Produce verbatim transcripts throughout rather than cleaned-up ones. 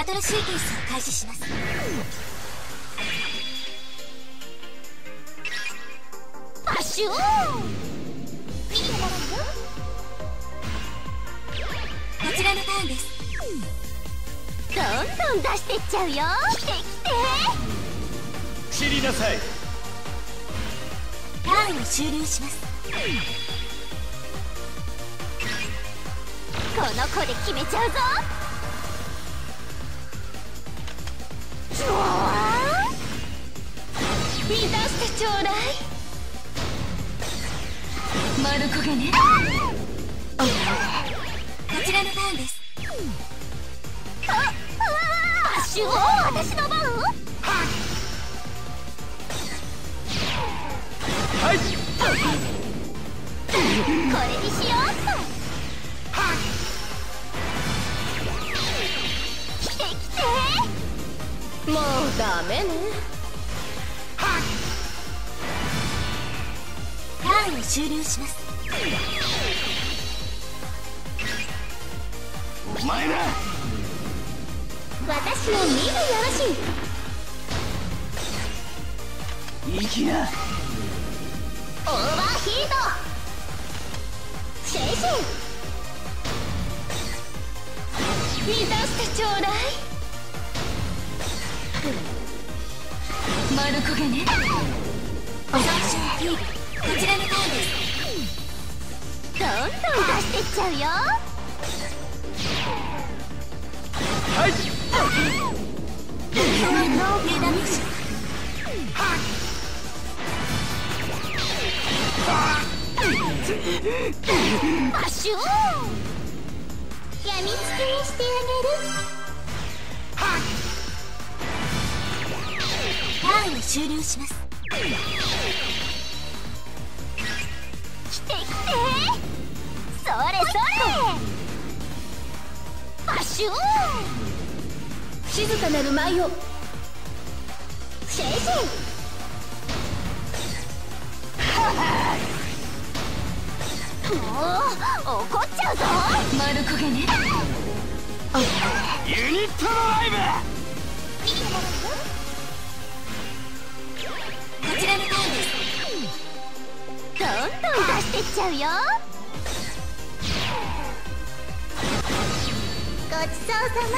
トルシーケンスを開始します。パッシューン見てもらうよ。こちらのターンです。どんどん出してっちゃうよ。来て来て。 知りなさい。 ターンを終了します。この子で決めちゃうぞ。ジョワー満たしてちょうだい。丸焦げね。こちらのターンです。あっパッシューン私の番。 はい。 これにしようっと。来て来て。もうダメね。ターンを終了します。 お前ら私の見るよろしい。 いきな。 オーバーヒートシェイシェイ満たしてちょうだい。丸焦げね。オプション P こちらのターンです。どんどん出してっちゃうよ。 はい。 ノーフェーダメージ。パッシューンやみつきにしてあげる。ターンを終了します。来て来て。それそれパッシューン静かなる舞をシェイシェイ。もう怒っちゃうぞ。丸焦げね。 ユニットのライブ。 こちらのターンです。どんどん出してっちゃうよ。ごちそうさま。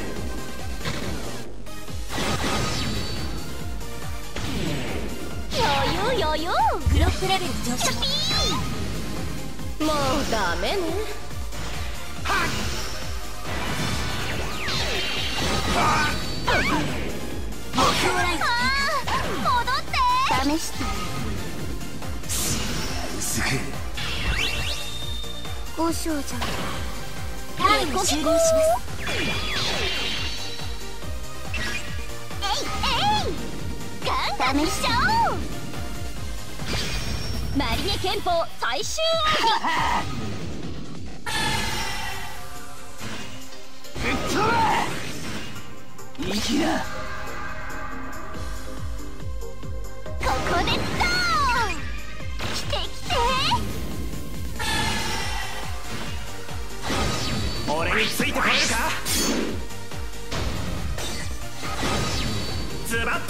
余裕余裕。グロップレベル上昇。もうダメね。目標ライト。戻って試して薄く交渉じゃん。ターンを終了します。えいえいガン試しちゃおう。マリネ憲法最終奥ぶっ飛べ。いきな。 ここでドーン。来て来て。 俺についてこれるか。ズバッと。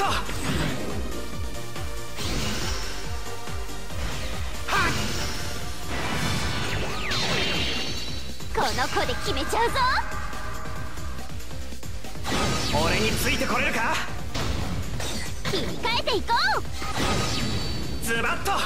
この子で決めちゃうぞ。 俺についてこれるか。 切り替えていこう。 ズバッと。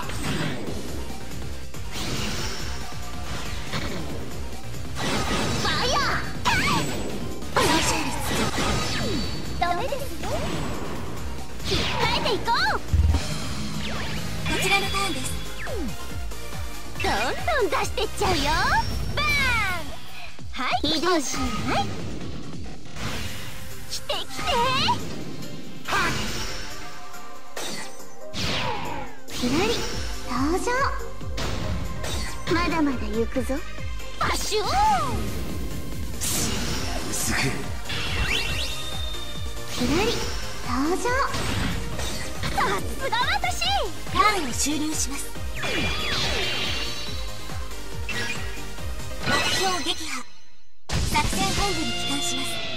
ファイヤー。最小率ダメですよ。切り替えていこう。こちらのターンです。どんどん出してっちゃうよ。バーン。はい移動しない。来て来て。ひらり登場。まだまだ行くぞ。パッシューン薄くひらり登場。さすが私。ターンを終了します。目標撃破。作戦本部に帰還します。